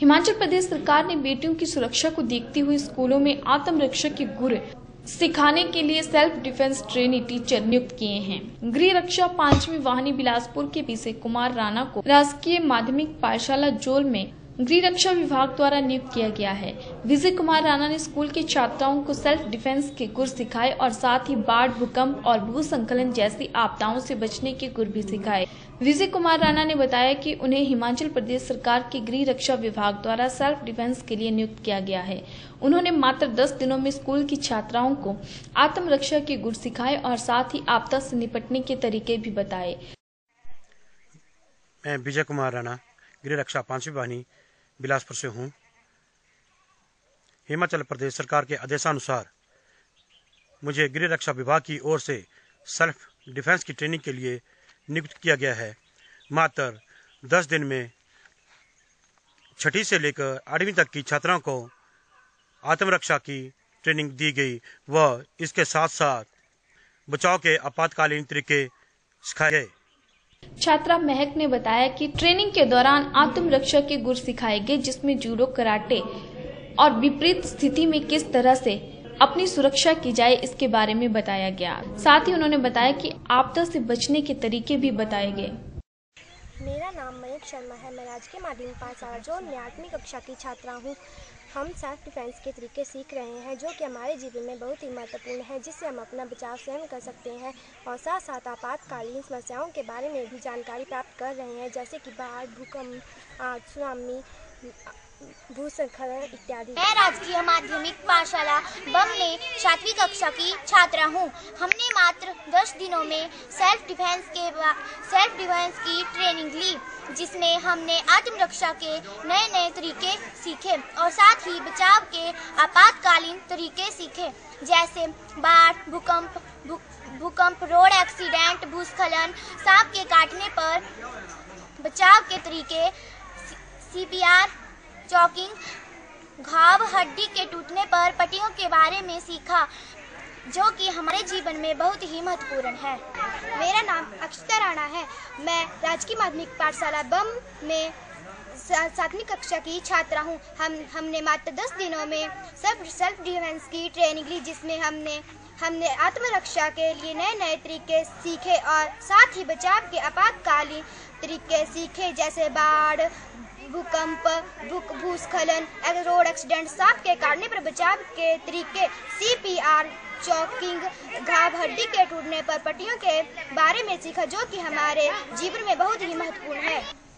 हिमाचल प्रदेश सरकार ने बेटियों की सुरक्षा को देखते हुए स्कूलों में आत्मरक्षा के गुर सिखाने के लिए सेल्फ डिफेंस ट्रेनी टीचर नियुक्त किए हैं। गृह रक्षा 5वीं वाहिनी बिलासपुर के विजय कुमार राणा को राजकीय माध्यमिक पाठशाला जोल में गृह रक्षा विभाग द्वारा नियुक्त किया गया है। विजय कुमार राणा ने स्कूल के छात्राओं को सेल्फ डिफेंस के गुर सिखाए और साथ ही बाढ़, भूकंप और भूस्खलन जैसी आपदाओं से बचने के गुर भी सिखाए। विजय कुमार राणा ने बताया कि उन्हें हिमाचल प्रदेश सरकार के गृह रक्षा विभाग द्वारा सेल्फ डिफेंस के लिए नियुक्त किया गया है। उन्होंने मात्र 10 दिनों में स्कूल की छात्राओं को आत्मरक्षा के गुर सिखाए और साथ ही आपदा से निपटने के तरीके भी बताए। मैं विजय कुमार राणा गृह रक्षा 5वीं वाहिनी बिलासपुर से हूँ। हिमाचल प्रदेश सरकार के आदेशानुसार मुझे गृह रक्षा विभाग की ओर से सेल्फ डिफेंस की ट्रेनिंग के लिए नियुक्त किया गया है। मात्र 10 दिन में 6ठी से लेकर 8वीं तक की छात्राओं को आत्मरक्षा की ट्रेनिंग दी गई व इसके साथ साथ बचाव के आपातकालीन तरीके सिखाए गए। छात्रा महक ने बताया कि ट्रेनिंग के दौरान आत्मरक्षा के गुर सिखाए गए, जिसमें जूडो, कराटे और विपरीत स्थिति में किस तरह से अपनी सुरक्षा की जाए इसके बारे में बताया गया। साथ ही उन्होंने बताया कि आपदा से बचने के तरीके भी बताए गए। मेरा नाम मयंक शर्मा है। मैं राजकीय माध्यमिक पाठशाला जोल में 8वीं कक्षा की छात्रा हूँ। हम सेल्फ डिफेंस के तरीके सीख रहे हैं जो कि हमारे जीवन में बहुत ही महत्वपूर्ण है, जिससे हम अपना बचाव स्वयं कर सकते हैं और साथ साथ आपातकालीन समस्याओं के बारे में भी जानकारी प्राप्त कर रहे हैं, जैसे कि बाढ़, भूकंप, सुनामी, भूस्खलन इत्यादि। मैं राजकीय माध्यमिक पाठशाला बम में 7वीं कक्षा की छात्रा हूँ। हमने मात्र 10 दिनों में सेल्फ डिफेंस की ट्रेनिंग ली, जिसमें हमने आत्मरक्षा के नए नए तरीके सीखे और साथ ही बचाव के आपातकालीन तरीके सीखे, जैसे बाढ़, भूकंप, रोड एक्सीडेंट, भूस्खलन, सांप के काटने पर बचाव के तरीके, CPR, चॉकिंग, घाव, हड्डी के टूटने पर पट्टियों के बारे में सीखा, जो कि हमारे जीवन में बहुत ही महत्वपूर्ण है। मेरा नाम अक्षता राणा है। मैं राजकीय माध्यमिक पाठशाला बम में 7वीं कक्षा की छात्रा हूँ। हमने मात्र 10 दिनों में सेल्फ डिफेंस की ट्रेनिंग ली, जिसमें हमने आत्मरक्षा के लिए नए नए तरीके सीखे और साथ ही बचाव के आपातकालीन तरीके सीखे, जैसे बाढ़, भूकंप, भूस्खलन, रोड एक्सीडेंट, सांप के काटने पर बचाव के तरीके, CPR, चॉकिंग, घाव, हड्डी के टूटने पर पट्टियों के बारे में सीखा, जो कि हमारे जीवन में बहुत ही महत्वपूर्ण है।